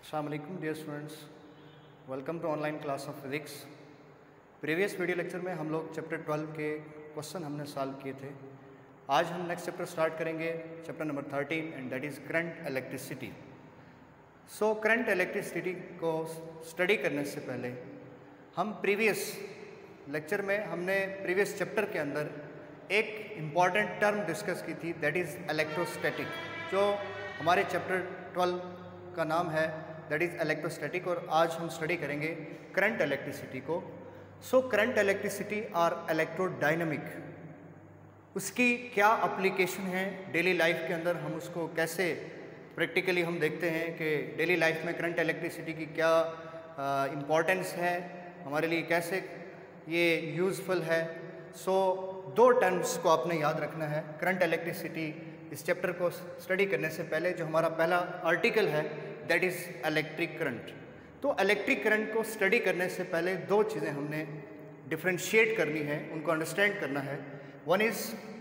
अस्सलाम वालेकुम dear students, welcome to online class of physics. Previous video lecture में हम लोग चैप्टर 12 के क्वेश्चन हमने सॉल्व किए थे। आज हम नेक्स्ट चैप्टर स्टार्ट करेंगे, chapter number 13, and that is current electricity. So current electricity को स्टडी करने से पहले हम प्रीवियस लेक्चर में हमने प्रीवियस चैप्टर के अंदर एक इम्पॉर्टेंट टर्म डिस्कस की थी, दैट इज़ इलेक्ट्रोस्टैटिक, जो हमारे चैप्टर 12 का नाम है, दैट इज़ इलेक्ट्रोस्टैटिक। और आज हम स्टडी करेंगे करंट इलेक्ट्रिसिटी को। सो करंट इलेक्ट्रिसिटी और इलेक्ट्रोडायनामिक, उसकी क्या एप्लीकेशन है डेली लाइफ के अंदर, हम उसको कैसे प्रैक्टिकली हम देखते हैं कि डेली लाइफ में करंट इलेक्ट्रिसिटी की क्या इम्पोर्टेंस है, हमारे लिए कैसे ये यूज़फुल है। सो दो टर्म्स को आपने याद रखना है करंट इलेक्ट्रिसिटी इस चैप्टर को स्टडी करने से पहले। जो हमारा पहला आर्टिकल है दैट इज़ इलेक्ट्रिक करंट। तो इलेक्ट्रिक करंट को स्टडी करने से पहले दो चीज़ें हमने डिफ्रेंशिएट करनी है, उनको अंडरस्टैंड करना है। One is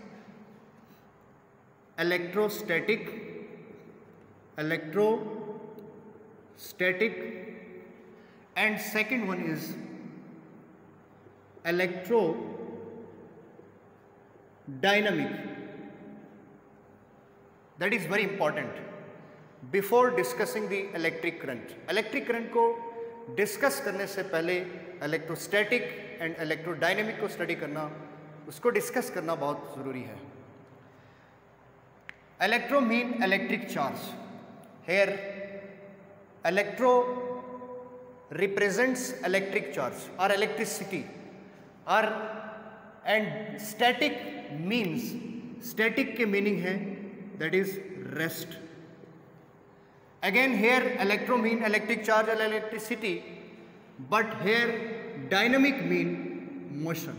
electrostatic and second one is electrodynamic. That is very important before discussing the electric current. Electric current को डिस्कस करने से पहले इलेक्ट्रोस्टैटिक एंड इलेक्ट्रोडायनेमिक को स्टडी करना, उसको डिस्कस करना बहुत ज़रूरी है। Electro mean electric charge. Here electro represents electric charge और इलेक्ट्रिसिटी और एंड स्टैटिक मीन्स, स्टैटिक के मीनिंग है that is rest. Again here electro mean electric charge and electricity, but here dynamic mean motion.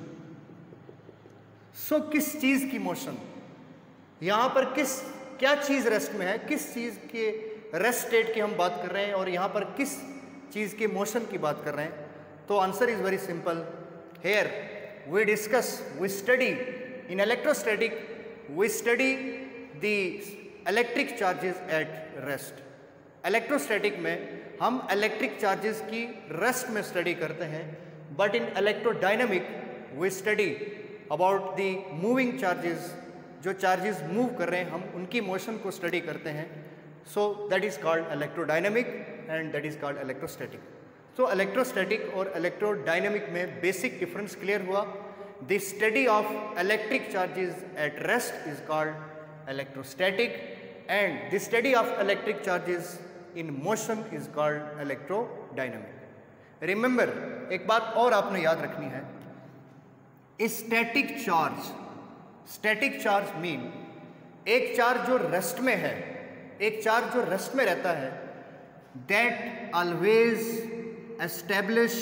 So किस चीज़ की motion, यहाँ पर क्या चीज़ rest में है, किस चीज़ के रेस्ट स्टेट की हम बात कर रहे हैं और यहाँ पर किस चीज़ के मोशन की बात कर रहे हैं। तो answer is very simple. Here we study in electrostatic, we study the electric charges at rest. Electrostatic में हम इलेक्ट्रिक चार्जेस की रेस्ट में स्टडी करते हैं, but in electrodynamic we study about the moving charges, जो चार्जेस मूव कर रहे हैं हम उनकी मोशन को स्टडी करते हैं। So that is called electrodynamic and that is called electrostatic. तो इलेक्ट्रोस्टैटिक और इलेक्ट्रोडायनामिक में बेसिक डिफरेंस क्लियर हुआ। The study of electric charges at rest is called electrostatic and the study of electric charges in motion is called electrodynamic. Remember, एक बात और आपने याद रखनी है, स्टैटिक चार्ज मीन एक चार्ज जो रेस्ट में है, एक चार्ज जो रेस्ट में रहता है, that always establish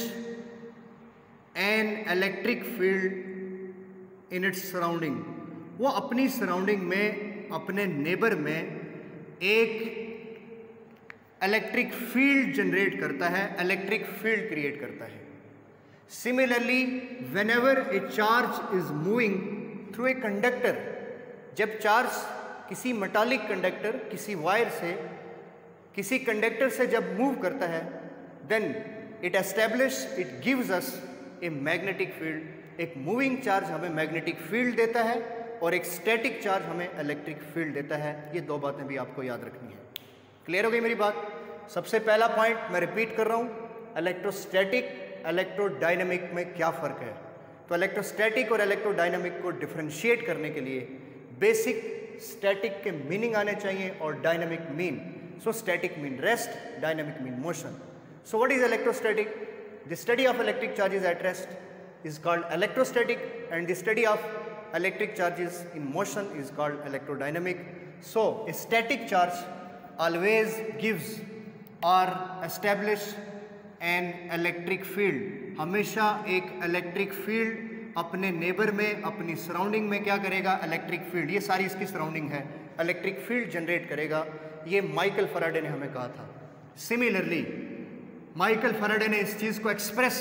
an electric field in its surrounding. वो अपनी सराउंडिंग में, अपने नेबर में एक इलेक्ट्रिक फील्ड जनरेट करता है, इलेक्ट्रिक फील्ड क्रिएट करता है। Similarly whenever a charge is moving through a conductor, जब चार्ज किसी मेटालिक कंडक्टर, किसी वायर से, किसी कंडक्टर से जब मूव करता है, then it gives us a magnetic field. एक मूविंग चार्ज हमें मैग्नेटिक फील्ड देता है और एक स्टैटिक चार्ज हमें इलेक्ट्रिक फील्ड देता है। ये दो बातें भी आपको याद रखनी है। क्लियर हो गई मेरी बात? सबसे पहला पॉइंट मैं रिपीट कर रहा हूँ, इलेक्ट्रोस्टैटिक इलेक्ट्रोडायनामिक में क्या फ़र्क है। तो इलेक्ट्रोस्टैटिक और इलेक्ट्रोडायनामिक को डिफ्रेंशिएट करने के लिए बेसिक स्टैटिक के मीनिंग आने चाहिए और dynamic mean. So static mean rest, dynamic mean motion. So what is electrostatic? The study of electric charges at rest is called electrostatic and the study of electric charges in motion is called electrodynamic. So a static charge always gives or establish an electric field. हमेशा एक electric field अपने neighbour में, अपनी surrounding में क्या करेगा? Electric field, ये सारी इसकी सराउंडिंग है, इलेक्ट्रिक फील्ड जनरेट करेगा। ये माइकल फैराडे ने हमें कहा था। सिमिलरली माइकल फैराडे ने इस चीज़ को एक्सप्रेस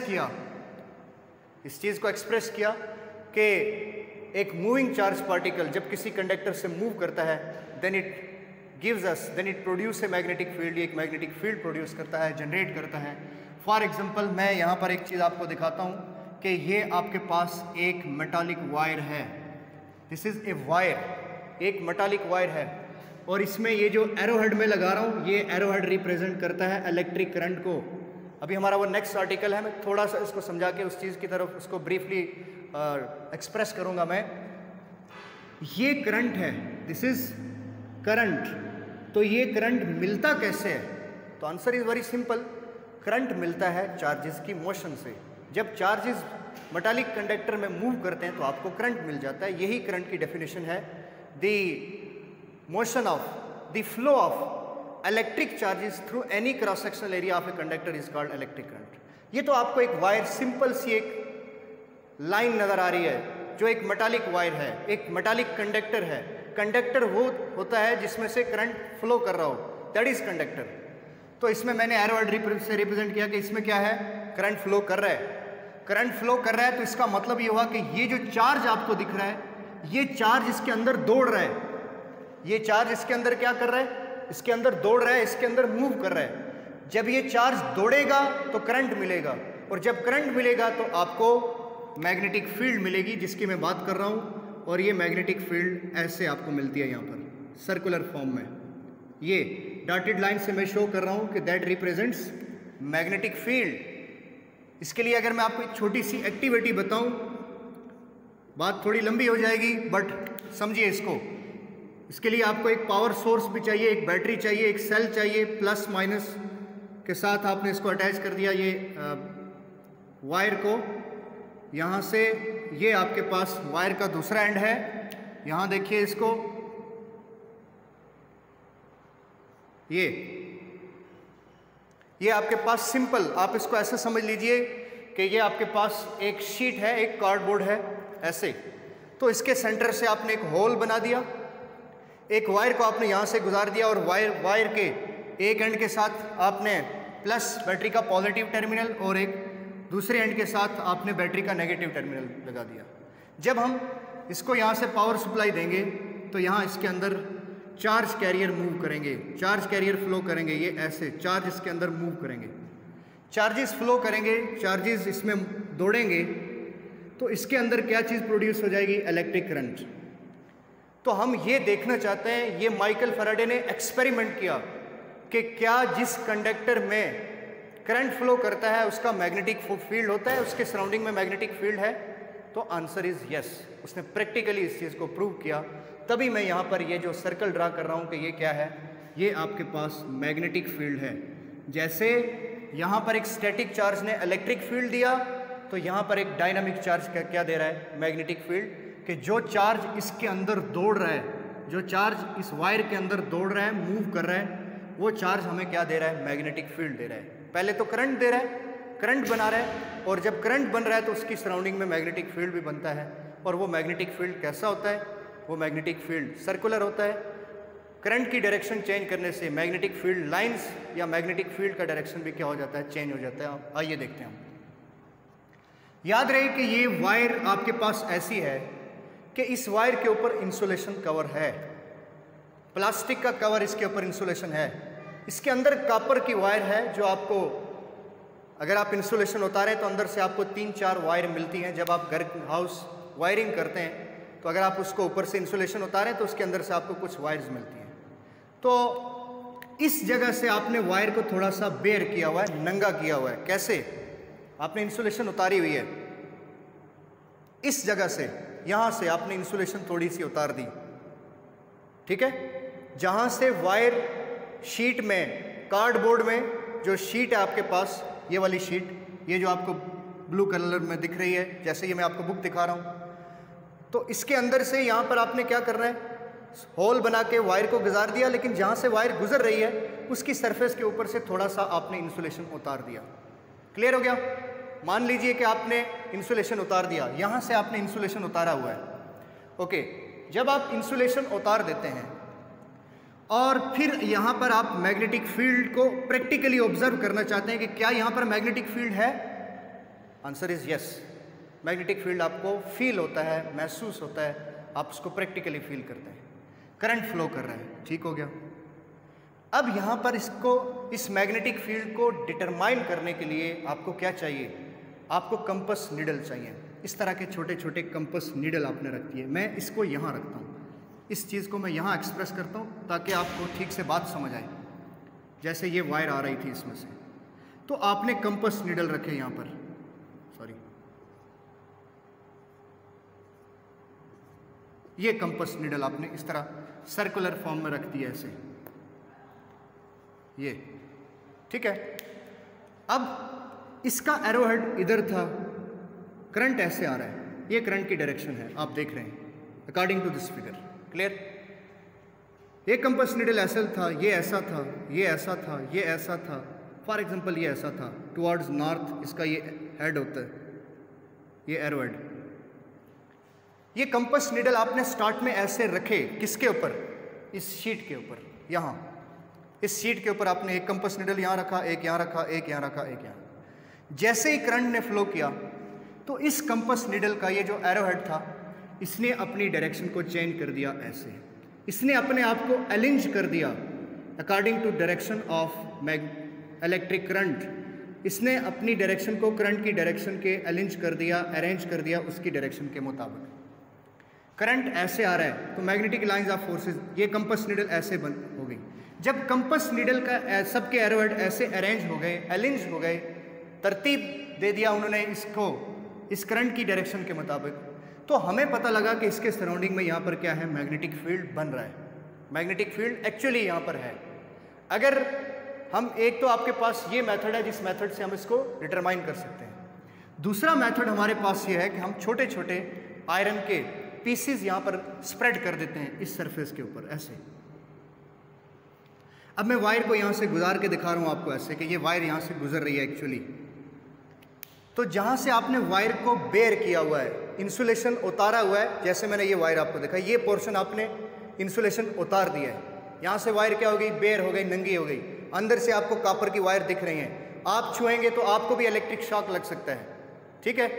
किया कि एक मूविंग चार्ज पार्टिकल जब किसी कंडक्टर से मूव करता है, then it gives us, then it produce a magnetic field, ये एक मैग्नेटिक फील्ड प्रोड्यूस करता है, जनरेट करता है। फॉर एग्जांपल मैं यहाँ पर एक चीज़ आपको दिखाता हूँ कि ये आपके पास एक मेटालिक वायर है, दिस इज़ ए वायर, एक मेटालिक वायर है, और इसमें ये जो एरोहेड में लगा रहा हूँ, ये एरोहेड रिप्रेजेंट करता है इलेक्ट्रिक करंट को। अभी हमारा वो नेक्स्ट आर्टिकल है, मैं थोड़ा सा इसको समझा के उस चीज़ की तरफ उसको ब्रीफली एक्सप्रेस करूँगा मैं। ये करंट है, दिस इज़ करंट। तो ये करंट मिलता कैसे है? तो answer is very simple, current मिलता है चार्जेस की मोशन से। जब चार्जेस मेटालिक कंडक्टर में मूव करते हैं तो आपको करंट मिल जाता है। यही करंट की डेफिनेशन है, the motion of the flow of electric charges through any cross sectional area of a conductor is called electric current. ये तो आपको एक वायर, सिंपल सी एक लाइन नज़र आ रही है जो एक मेटालिक वायर है, एक मेटालिक कंडक्टर है। कंडक्टर वो होता है जिसमें से करंट फ्लो कर रहा हो, दैट इज कंडक्टर। तो इसमें मैंने एरोहेड से रिप्रेजेंट किया कि इसमें क्या है, करंट फ्लो कर रहा है। करंट फ्लो कर रहा है तो इसका मतलब ये हुआ कि ये जो चार्ज आपको दिख रहा है, ये चार्ज इसके अंदर दौड़ रहा है। ये चार्ज इसके अंदर क्या कर रहा है, इसके अंदर दौड़ रहा है, इसके अंदर मूव कर रहा है। जब ये चार्ज दौड़ेगा तो करंट मिलेगा, और जब करंट मिलेगा तो आपको मैग्नेटिक फील्ड मिलेगी, जिसकी मैं बात कर रहा हूँ। और ये मैग्नेटिक फील्ड ऐसे आपको मिलती है यहाँ पर सर्कुलर फॉर्म में। ये डॉटेड लाइन से मैं शो कर रहा हूँ कि दैट रिप्रेजेंट्स मैग्नेटिक फील्ड। इसके लिए अगर मैं आपको एक छोटी सी एक्टिविटी बताऊँ, बात थोड़ी लंबी हो जाएगी बट समझिए इसको। इसके लिए आपको एक पावर सोर्स भी चाहिए, एक बैटरी चाहिए, एक सेल चाहिए, प्लस माइनस के साथ आपने इसको अटैच कर दिया ये वायर को। यहाँ से ये आपके पास वायर का दूसरा एंड है, यहाँ देखिए इसको, ये आपके पास सिंपल, आप इसको ऐसे समझ लीजिए कि ये आपके पास एक शीट है, एक कार्डबोर्ड है ऐसे। तो इसके सेंटर से आपने एक होल बना दिया, एक वायर को आपने यहाँ से गुजार दिया, और वायर के एक एंड के साथ आपने प्लस बैटरी का पॉजिटिव टर्मिनल और एक दूसरे एंड के साथ आपने बैटरी का नेगेटिव टर्मिनल लगा दिया। जब हम इसको यहाँ से पावर सप्लाई देंगे तो यहाँ इसके अंदर चार्ज कैरियर मूव करेंगे, चार्ज कैरियर फ्लो करेंगे, ये ऐसे चार्ज इसके अंदर मूव करेंगे, चार्जेस फ्लो करेंगे, चार्जेस इसमें दौड़ेंगे, तो इसके अंदर क्या चीज़ प्रोड्यूस हो जाएगी, इलेक्ट्रिक करंट। तो हम ये देखना चाहते हैं, ये माइकल फैराडे ने एक्सपेरिमेंट किया कि क्या जिस कंडक्टर में करंट फ्लो करता है उसका मैग्नेटिक फील्ड होता है, उसके सराउंडिंग में मैग्नेटिक फील्ड है। तो आंसर इज़ यस। उसने प्रैक्टिकली इस चीज़ को प्रूव किया। तभी मैं यहाँ पर ये जो सर्कल ड्रा कर रहा हूँ कि ये क्या है, ये आपके पास मैग्नेटिक फील्ड है। जैसे यहाँ पर एक स्टैटिक चार्ज ने इलेक्ट्रिक फील्ड दिया, तो यहाँ पर एक डायनामिक चार्ज क्या दे रहा है, मैग्नेटिक फील्ड। कि जो चार्ज इसके अंदर दौड़ रहा है, जो चार्ज इस वायर के अंदर दौड़ रहा है, मूव कर रहा है, वो चार्ज हमें क्या दे रहा है, मैग्नेटिक फील्ड दे रहा है। पहले तो करंट दे रहा है, करंट बना रहा है, और जब करंट बन रहा है तो उसकी सराउंडिंग में मैग्नेटिक फील्ड भी बनता है। और वो मैग्नेटिक फील्ड कैसा होता है, वो मैग्नेटिक फील्ड सर्कुलर होता है। करंट की डायरेक्शन चेंज करने से मैग्नेटिक फील्ड लाइंस या मैग्नेटिक फील्ड का डायरेक्शन भी क्या हो जाता है, चेंज हो जाता है। आइए देखते हैं हम। याद रहे कि ये वायर आपके पास ऐसी है कि इस वायर के ऊपर इंसुलेशन कवर है, प्लास्टिक का कवर इसके ऊपर इंसुलेशन है। इसके अंदर कॉपर की वायर है, जो आपको अगर आप इंसुलेशन उतारें तो अंदर से आपको 3-4 वायर मिलती हैं। जब आप घर हाउस वायरिंग करते हैं तो अगर आप उसको ऊपर से इंसुलेशन उतारें तो उसके अंदर से आपको कुछ वायर्स मिलती हैं। तो इस जगह से आपने वायर को थोड़ा सा बेयर किया हुआ है, नंगा किया हुआ है। कैसे? आपने इंसुलेशन उतारी हुई है, इस जगह से, यहाँ से आपने इंसुलेशन थोड़ी सी उतार दी, ठीक है। जहाँ से वायर शीट में, कार्डबोर्ड में जो शीट है आपके पास, ये वाली शीट, ये जो आपको ब्लू कलर में दिख रही है, जैसे ये मैं आपको बुक दिखा रहा हूँ, तो इसके अंदर से यहाँ पर आपने क्या करना है, होल बना के वायर को गुजार दिया, लेकिन जहाँ से वायर गुजर रही है उसकी सरफेस के ऊपर से थोड़ा सा आपने इंसुलेशन उतार दिया। क्लियर हो गया? मान लीजिए कि आपने इंसुलेशन उतार दिया, यहाँ से आपने इंसुलेशन उतारा हुआ है, ओके। जब आप इंसुलेशन उतार देते हैं और फिर यहाँ पर आप मैग्नेटिक फील्ड को प्रैक्टिकली ऑब्जर्व करना चाहते हैं कि क्या यहाँ पर मैग्नेटिक फील्ड है, answer is yes. Magnetic field आपको फील होता है, महसूस होता है, आप उसको प्रैक्टिकली फील करते हैं। करंट फ्लो कर रहा है, ठीक हो गया। अब यहाँ पर इस मैग्नेटिक फील्ड को डिटरमाइन करने के लिए आपको क्या चाहिए, आपको कंपस नीडल चाहिए। इस तरह के छोटे छोटे कंपस नीडल आपने रख दिए। मैं इसको यहाँ रखता हूँ, इस चीज़ को मैं यहाँ एक्सप्रेस करता हूँ ताकि आपको ठीक से बात समझ आए। जैसे ये वायर आ रही थी इसमें से, तो आपने कंपस नीडल रखे यहाँ पर, सॉरी, ये कंपस नीडल आपने इस तरह सर्कुलर फॉर्म में रख दिया ऐसे, ये ठीक है। अब इसका एरोहेड इधर था, करंट ऐसे आ रहा है, ये करंट की डायरेक्शन है, आप देख रहे हैं according to this figure. Clear? ये कंपस नीडल ऐसा था, ये ऐसा था, ये ऐसा था, ये ऐसा था, फॉर एग्जांपल ये ऐसा था टुवर्ड्स नॉर्थ, इसका ये हेड होता है, ये एरोहेड। ये कंपस नीडल आपने स्टार्ट में ऐसे रखे, किसके ऊपर? इस शीट के ऊपर। यहाँ इस शीट के ऊपर आपने एक कंपस नीडल यहाँ रखा, एक यहाँ रखा, एक यहाँ रखा, एक यहाँ। जैसे ही करंट ने फ्लो किया तो इस कंपस नीडल का ये जो एरोहेड था, इसने अपनी डायरेक्शन को चेंज कर दिया ऐसे, इसने अपने आप को अरेंज कर दिया according to direction of electric current. इसने अपनी डायरेक्शन को करंट की डायरेक्शन के अरेंज कर दिया उसकी डायरेक्शन के मुताबिक। करंट ऐसे आ रहा है तो मैग्नेटिक लाइंस ऑफ फोर्सेस, ये कंपस नीडल ऐसे बंद हो गई। जब कंपस नीडल का सबके एरोहेड ऐसे अरेंज हो गए, तरतीब दे दिया उन्होंने इसको इस करंट की डायरेक्शन के मुताबिक, तो हमें पता लगा कि इसके सराउंडिंग में यहाँ पर क्या है, मैग्नेटिक फील्ड बन रहा है। मैग्नेटिक फील्ड एक्चुअली यहाँ पर है। अगर हम, एक तो आपके पास ये मेथड है जिस मेथड से हम इसको डिटरमाइन कर सकते हैं। दूसरा मेथड हमारे पास ये है कि हम छोटे छोटे आयरन के पीसेस यहाँ पर स्प्रेड कर देते हैं इस सरफेस के ऊपर ऐसे। अब मैं वायर को यहाँ से गुजार के दिखा रहा हूँ आपको ऐसे कि ये वायर यहाँ से गुजर रही है एक्चुअली। तो जहाँ से आपने वायर को बेयर किया हुआ है, इंसुलेशन उतारा हुआ है, जैसे मैंने ये वायर आपको दिखा, ये पोर्शन आपने इंसुलेशन उतार दिया है। यहाँ से वायर क्या हो गई, बेयर हो गई, नंगी हो गई। अंदर से आपको कॉपर की वायर दिख रही हैं, आप छुएंगे तो आपको भी इलेक्ट्रिक शॉक लग सकता है, ठीक है।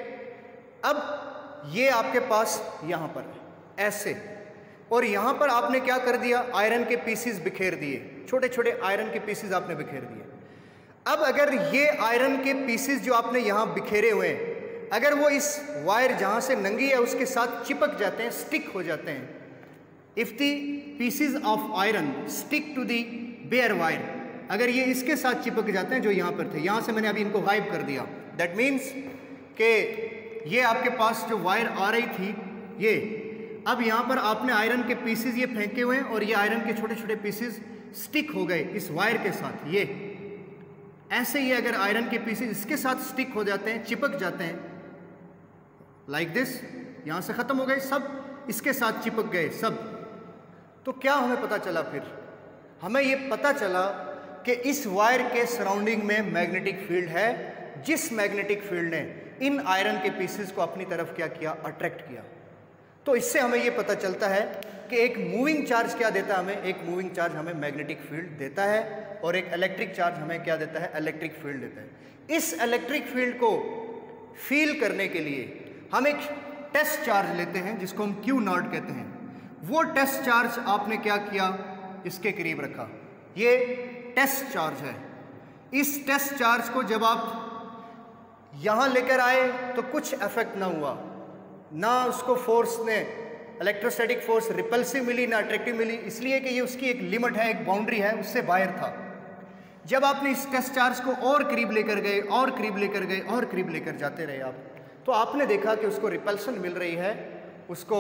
अब ये आपके पास यहाँ पर ऐसे, और यहाँ पर आपने क्या कर दिया, आयरन के पीसीज बिखेर दिए, छोटे छोटे आयरन के पीसीज आपने बिखेर दिए। अब अगर ये आयरन के पीसेस जो आपने यहाँ बिखेरे हुए हैं, अगर वो इस वायर जहाँ से नंगी है उसके साथ चिपक जाते हैं, स्टिक हो जाते हैं, if the pieces of iron stick to the bare wire, अगर ये इसके साथ चिपक जाते हैं जो यहाँ पर थे, यहाँ से मैंने अभी इनको गायब कर दिया, दैट मीन्स कि ये आपके पास जो वायर आ रही थी, ये अब यहाँ पर आपने आयरन के पीसेस ये फेंके हुए हैं और ये आयरन के छोटे छोटे पीसेस स्टिक हो गए इस वायर के साथ। ये ऐसे ही अगर आयरन के पीसेस इसके साथ स्टिक हो जाते हैं, चिपक जाते हैं, लाइक दिस, यहाँ से ख़त्म हो गए सब, इसके साथ चिपक गए सब, तो क्या हमें पता चला? फिर हमें ये पता चला कि इस वायर के सराउंडिंग में मैग्नेटिक फील्ड है, जिस मैग्नेटिक फील्ड ने इन आयरन के पीसेस को अपनी तरफ क्या किया, अट्रैक्ट किया। तो इससे हमें ये पता चलता है कि एक मूविंग चार्ज क्या देता है हमें, एक मूविंग चार्ज हमें मैग्नेटिक फील्ड देता है, और एक इलेक्ट्रिक चार्ज हमें क्या देता है, इलेक्ट्रिक फील्ड देता है। इस इलेक्ट्रिक फील्ड को फील करने के लिए हम एक टेस्ट चार्ज लेते हैं जिसको हम क्यू नॉट कहते हैं। वो टेस्ट चार्ज आपने क्या किया, इसके करीब रखा, ये टेस्ट चार्ज है। इस टेस्ट चार्ज को जब आप यहाँ लेकर आए तो कुछ इफेक्ट ना हुआ, ना उसको फोर्स ने, इलेक्ट्रोस्टैटिक फोर्स रिपल्सिव मिली ना अट्रैक्टिव मिली, इसलिए कि ये उसकी एक लिमिट है, एक बाउंड्री है, उससे बाहर था। जब आपने इस टेस्ट चार्ज को और करीब लेकर गए और करीब लेकर गए और करीब लेकर जाते रहे आप, तो आपने देखा कि उसको रिपल्सन मिल रही है, उसको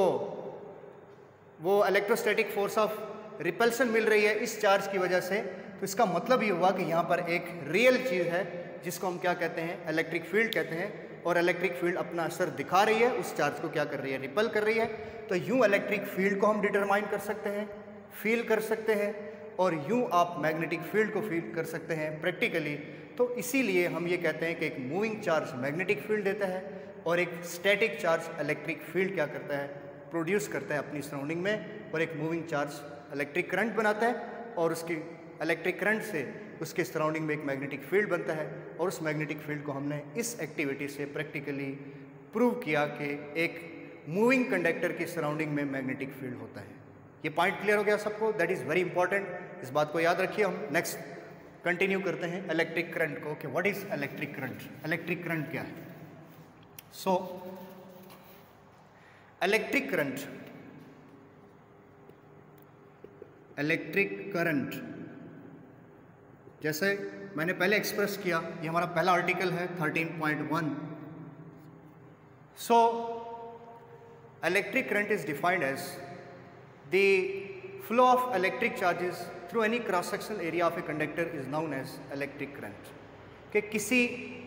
वो इलेक्ट्रोस्टैटिक फोर्स ऑफ रिपल्सन मिल रही है इस चार्ज की वजह से। तो इसका मतलब ये हुआ कि यहाँ पर एक रियल चीज़ है जिसको हम क्या कहते हैं, इलेक्ट्रिक फील्ड कहते हैं, और इलेक्ट्रिक फील्ड अपना असर दिखा रही है, उस चार्ज को क्या कर रही है, रिपल कर रही है। तो यूँ इलेक्ट्रिक फील्ड को हम डिटरमाइन कर सकते हैं, फील कर सकते हैं, और यूँ आप मैग्नेटिक फील्ड को फील कर सकते हैं प्रैक्टिकली। तो इसीलिए हम ये कहते हैं कि एक मूविंग चार्ज मैग्नेटिक फील्ड देता है और एक स्टैटिक चार्ज इलेक्ट्रिक फील्ड क्या करता है, प्रोड्यूस करता है अपनी सराउंडिंग में, और एक मूविंग चार्ज इलेक्ट्रिक करंट बनाता है, और उसकी इलेक्ट्रिक करंट से उसके सराउंडिंग में एक मैग्नेटिक फील्ड बनता है। और उस मैग्नेटिक फील्ड को हमने इस एक्टिविटी से प्रैक्टिकली प्रूव किया कि एक मूविंग कंडक्टर की सराउंडिंग में मैग्नेटिक फील्ड होता है। ये पॉइंट क्लियर हो गया सबको? दैट इज़ वेरी इंपॉर्टेंट, इस बात को याद रखिए। हम नेक्स्ट कंटिन्यू करते हैं इलेक्ट्रिक करंट को। Okay, what is electric current? Electric current क्या है? सो इलेक्ट्रिक करंट जैसे मैंने पहले एक्सप्रेस किया, ये हमारा पहला आर्टिकल है 13.1। So electric current is defined as the flow of electric charges through any cross sectional area of a conductor is known as electric current. कि किसी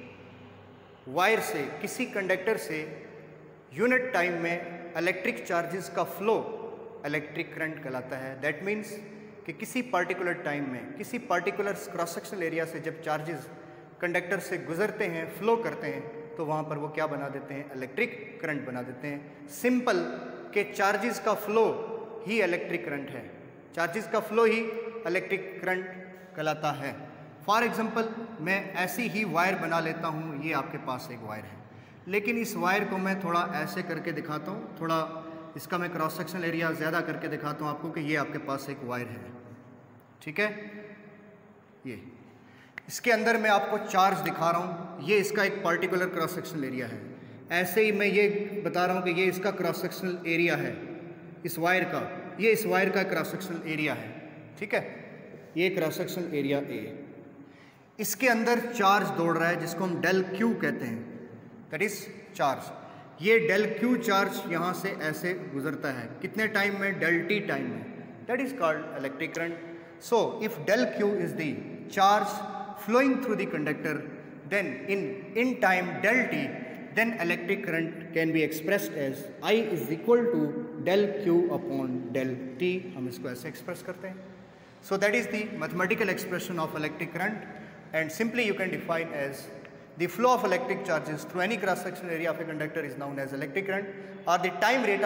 वायर से, किसी कंडक्टर से यूनिट टाइम में इलेक्ट्रिक चार्जेस का flow electric current कहलाता है। That means कि किसी पार्टिकुलर टाइम में, किसी पार्टिकुलर क्रॉस सेक्शनल एरिया से जब चार्जेस कंडक्टर से गुजरते हैं, फ्लो करते हैं, तो वहाँ पर वो क्या बना देते हैं? इलेक्ट्रिक करंट बना देते हैं। सिंपल कि चार्जेस का फ्लो ही इलेक्ट्रिक करंट है, चार्जेस का फ्लो ही इलेक्ट्रिक करंट कहलाता है। फॉर एग्जांपल, मैं ऐसी ही वायर बना लेता हूँ, ये आपके पास एक वायर है, लेकिन इस वायर को मैं थोड़ा ऐसे करके दिखाता हूँ, थोड़ा इसका मैं क्रॉस सेक्शनल एरिया ज़्यादा करके दिखाता हूँ आपको कि ये आपके पास एक वायर है, ठीक है। ये इसके अंदर मैं आपको चार्ज दिखा रहा हूँ, ये इसका एक पार्टिकुलर क्रॉस सेक्शनल एरिया है। ऐसे ही मैं ये बता रहा हूँ कि ये इसका क्रॉस सेक्शनल एरिया है, इस वायर का, ये इस वायर का क्रॉस सेक्शनल एरिया है, ठीक है। ये क्रॉस सेक्शनल एरिया ए, इसके अंदर चार्ज दौड़ रहा है जिसको हम डेल क्यू कहते हैं, दैट इज चार्ज। ये डेल क्यू चार्ज यहाँ से ऐसे गुजरता है, कितने टाइम में? डेल टी टाइम में, that is called electric current. So if del Q is the charge flowing through the conductor, then in time del t, then electric current can be expressed as I is equal to del q upon del t। हम इसको ऐसे express करते हैं। So that is the mathematical expression of electric current, and simply you can define as the flow of electric charges through any cross sectional area of a conductor is known as electric current, or the time rate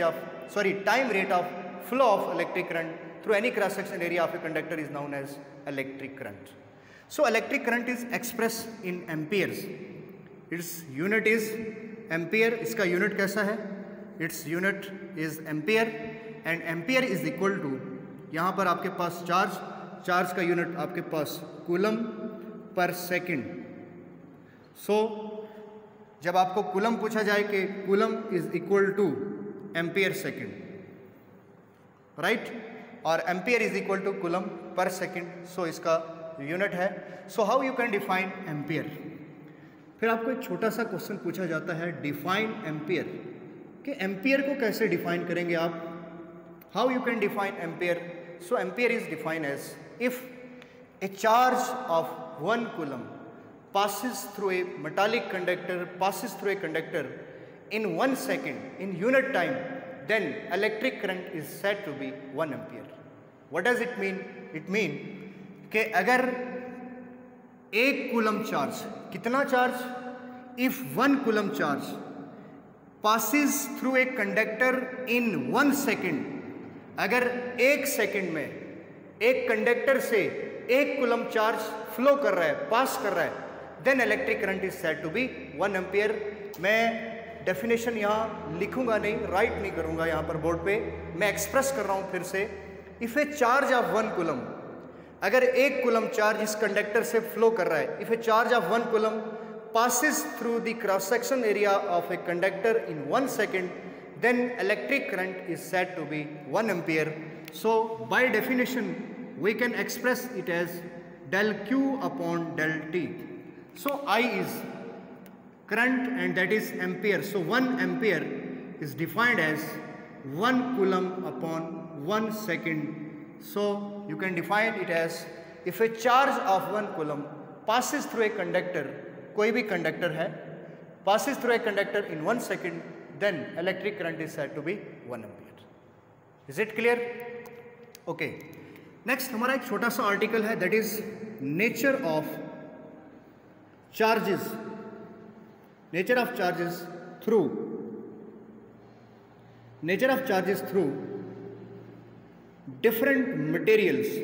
of flow of electric current through any cross sectional area of a conductor is known as electric current. So electric current is expressed in amperes. Its unit is ampere. इसका unit कैसा है? Its unit is ampere, and ampere is equal to, यहाँ पर आपके पास charge का unit आपके पास coulomb per second. सो जब आपको कूलम पूछा जाए कि coulomb is equal to ampere second, right, और ampere is equal to coulomb per second, so इसका यूनिट है। So how you can define ampere? फिर आपको एक छोटा सा क्वेश्चन पूछा जाता है, डिफाइन एम्पियर, कि एम्पियर को कैसे डिफाइन करेंगे आप? How you can define ampere? So ampere is define as if a charge of 1 coulomb passes through a metallic conductor, passes through a conductor in 1 second in unit time, then electric current is said to be 1 ampere. What does it mean? It mean कि अगर 1 coulomb charge, कितना charge? If 1 coulomb charge passes through a conductor in 1 second, अगर 1 second में एक conductor से 1 coulomb charge flow कर रहा है, पास कर रहा है, then electric current is said to be 1 ampere. मैं डेफिनेशन यहाँ लिखूंगा नहीं, राइट नहीं करूंगा यहाँ पर बोर्ड पे, मैं एक्सप्रेस कर रहा हूँ फिर से। If a charge of 1 coulomb, अगर 1 कूलम चार्ज इस कंडक्टर से फ्लो कर रहा है, if a charge of 1 coulomb passes through the cross section area of a conductor in 1 second, then electric current is said to be 1 ampere. So by definition we can express it as del q upon del t. So I is current and that is ampere. So 1 ampere is defined as 1 coulomb upon 1 second. So you can define it as if a charge of 1 coulomb passes through a conductor, कोई भी conductor है, passes through a conductor in 1 second, then electric current is said to be 1 ampere. Is it clear? Okay. Next हमारा एक छोटा सा article है, that is nature of charges. Nature of charges through different materials.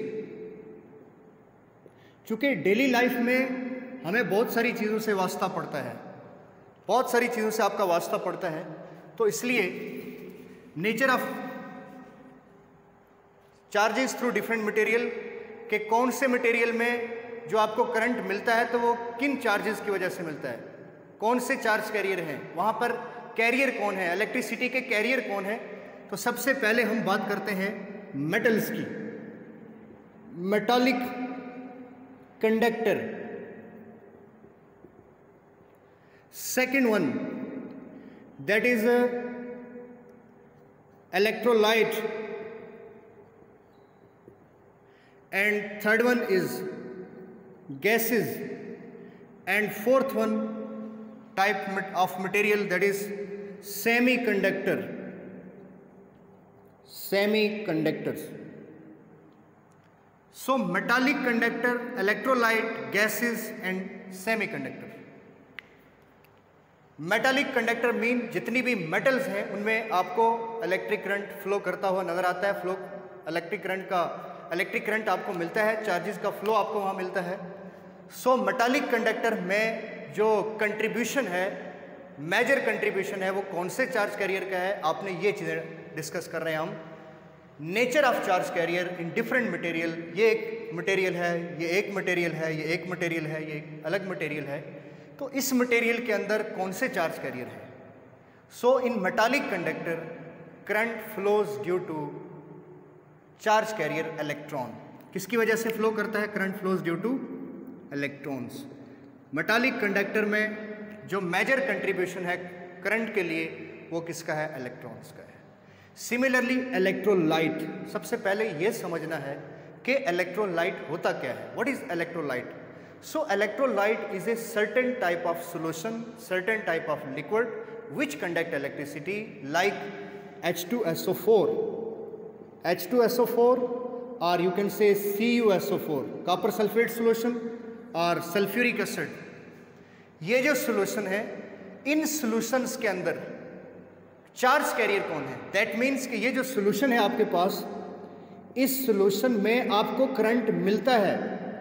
चूंकि daily life में हमें बहुत सारी चीज़ों से वास्ता पड़ता है, बहुत सारी चीज़ों से आपका वास्ता पड़ता है, तो इसलिए nature of charges through different material के कौन से मटेरियल में जो आपको करंट मिलता है तो वो किन चार्जेस की वजह से मिलता है, कौन से चार्ज कैरियर हैं, वहाँ पर कैरियर कौन है, इलेक्ट्रिसिटी के कैरियर कौन है। तो सबसे पहले हम बात करते हैं मेटल्स की। Metallic conductor, second one that is electrolyte, and third one is gases, and fourth one type of material that is semiconductors. So metallic conductor, electrolyte, gases and semiconductor. Metallic conductor mean जितनी भी metals हैं उनमें आपको electric current flow करता हुआ नजर आता है। फ्लो इलेक्ट्रिक करंट आपको मिलता है, चार्जेस का फ्लो आपको वहाँ मिलता है। सो मेटालिक कंडक्टर में जो कंट्रीब्यूशन है, मेजर कंट्रीब्यूशन है, वो कौन से चार्ज कैरियर का है, आपने ये चीज़ें डिस्कस कर रहे हैं हम। Nature of charge carrier in different material, ये एक मटेरियल है, ये एक मटेरियल है, ये एक मटेरियल है, ये एक अलग मटेरियल है, तो इस मटेरियल के अंदर कौन से चार्ज कैरियर है। So in metallic conductor current flows due to charge carrier electron. किसकी वजह से फ्लो करता है current? Flows due to electrons. Metallic conductor में जो मेजर कंट्रीब्यूशन है करंट के लिए वो किसका है? इलेक्ट्रॉन्स का है। सिमिलरली इलेक्ट्रोलाइट, सबसे पहले ये समझना है कि इलेक्ट्रोलाइट होता क्या है। What is electrolyte? So electrolyte is a certain type of solution, certain type of liquid which conduct electricity like H2SO4, or you can say CuSO4, copper sulfate solution और सल्फ्यूरिक एसिड। ये जो solution है, इन solutions के अंदर charge career कौन है? That means कि ये जो सॉल्यूशन है आपके पास, इस सॉल्यूशन में आपको करंट मिलता है,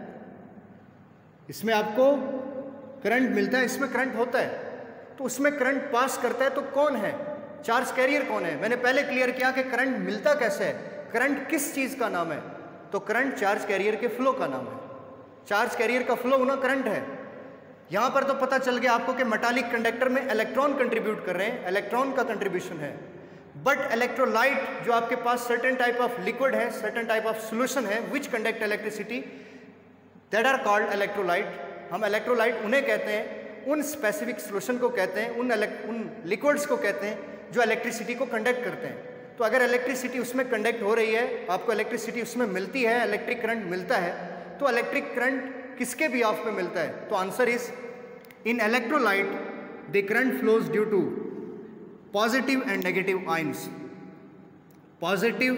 इसमें आपको करंट मिलता है, इसमें करंट होता है, तो उसमें करंट पास करता है, तो कौन है? चार्ज कैरियर कौन है? मैंने पहले क्लियर किया कि करंट मिलता कैसे है, करंट किस चीज़ का नाम है? तो करंट चार्ज कैरियर के फ्लो का नाम है। चार्ज कैरियर का फ्लो होना करंट है। यहाँ पर तो पता चल गया आपको कि मेटालिक कंडक्टर में इलेक्ट्रॉन कंट्रीब्यूट कर रहे हैं, इलेक्ट्रॉन का कंट्रीब्यूशन है। बट इलेक्ट्रोलाइट जो आपके पास सर्टेन टाइप ऑफ लिक्विड है, सर्टेन टाइप ऑफ सोल्यूशन है which conduct electricity, that are called electrolyte. हम इलेक्ट्रोलाइट उन्हें कहते हैं, उन स्पेसिफिक सोल्यूशन को कहते हैं, उन लिक्विड्स को कहते हैं जो इलेक्ट्रिसिटी को कंडक्ट करते हैं। तो अगर इलेक्ट्रिसिटी उसमें कंडक्ट हो रही है, आपको इलेक्ट्रिसिटी उसमें मिलती है, इलेक्ट्रिक करंट मिलता है, तो इलेक्ट्रिक करंट किसके बिहाफ पे मिलता है? तो answer is in electrolyte the current flows due to positive and negative ions, positive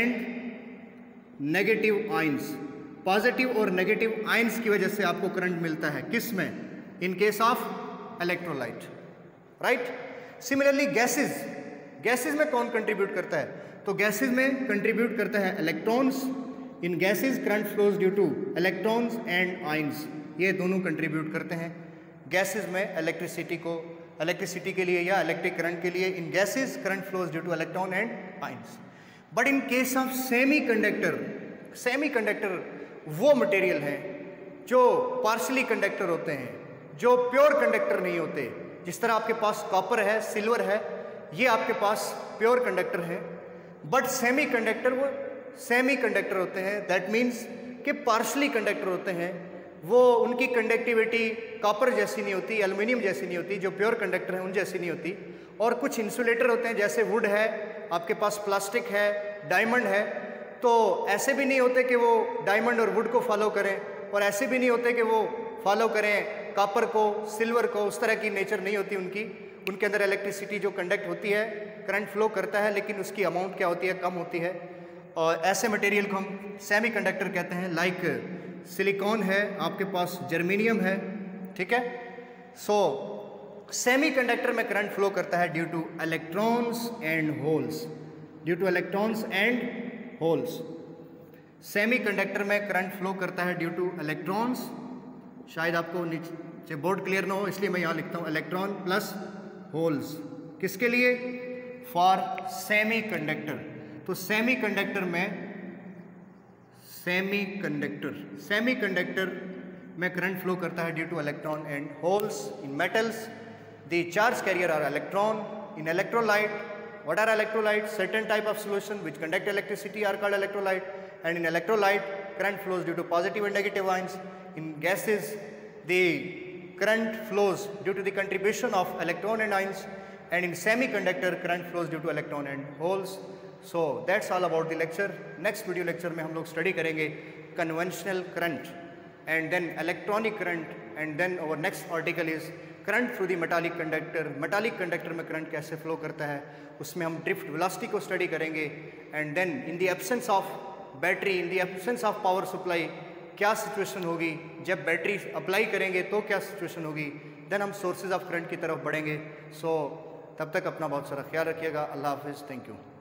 and negative ions, positive और नेगेटिव आयंस की वजह से आपको करंट मिलता है। किस में? In case of electrolyte, right. Similarly gases, gases में कौन कंट्रीब्यूट करता है? तो गैसेस में कंट्रीब्यूट करता है electrons. In gases current flows due to electrons and ions, ये दोनों कंट्रीब्यूट करते हैं गैसेस में इलेक्ट्रिसिटी के लिए या इलेक्ट्रिक करंट के लिए। In gases current flows due to electron and ions. But in case of semiconductor, semiconductor वो मटेरियल हैं जो पार्शली कंडक्टर होते हैं, जो प्योर कंडक्टर नहीं होते। जिस तरह आपके पास कॉपर है, सिल्वर है, ये आपके पास प्योर कंडक्टर हैं। बट सेमीकंडक्टर वो सेमीकंडक्टर होते हैं, दैट मीन्स कि पार्शली कंडक्टर होते हैं। वो उनकी कंडक्टिविटी कॉपर जैसी नहीं होती, एल्युमिनियम जैसी नहीं होती, जो प्योर कंडक्टर हैं उन जैसी नहीं होती। और कुछ इंसुलेटर होते हैं, जैसे वुड है, आपके पास प्लास्टिक है, डायमंड है, तो ऐसे भी नहीं होते कि वो डायमंड और वुड को फॉलो करें, और ऐसे भी नहीं होते कि वो फॉलो करें कॉपर को, सिल्वर को। उस तरह की नेचर नहीं होती उनकी। उनके अंदर इलेक्ट्रिसिटी जो कंडक्ट होती है, करंट फ्लो करता है, लेकिन उसकी अमाउंट क्या होती है? कम होती है। और ऐसे मटेरियल को हम सेमीकंडक्टर कहते हैं। लाइक सिलिकॉन है, आपके पास जर्मेनियम है, ठीक है। सो सेमीकंडक्टर में करंट फ्लो करता है due to electrons and holes, due to electrons and holes. Semiconductor में करंट फ्लो करता है ड्यू टू इलेक्ट्रॉन्स। शायद आपको नीचे बोर्ड क्लियर ना हो, इसलिए मैं यहाँ लिखता हूँ इलेक्ट्रॉन प्लस होल्स। किसके लिए? For semiconductor. तो सेमीकंडक्टर में सेमी कंडक्टर में करंट फ्लो करता है due to electron and holes in metals. The charge carrier are electron. In electrolyte, what are electrolytes? Certain type of solution which conduct electricity are called electrolyte, and in electrolyte current flows due to positive and negative ions. In gases the current flows due to the contribution of electron and ions, and in semiconductor current flows due to electron and holes. So that's all about the lecture. Next video lecture में हम लोग study करेंगे conventional current and then electronic current, and then our next article is current through the metallic conductor. Metallic conductor में current कैसे flow करता है, उसमें हम ड्रिफ्ट वेलोसिटी को स्टडी करेंगे. And then in the absence of battery, in the absence of power supply क्या situation होगी, जब बैटरी अप्लाई करेंगे तो क्या सिचुएशन होगी. देन हम सोर्सेज ऑफ करंट की तरफ बढ़ेंगे. सो तब तक अपना बहुत सारा ख्याल रखिएगा. अल्लाह हाफिज़. Thank you.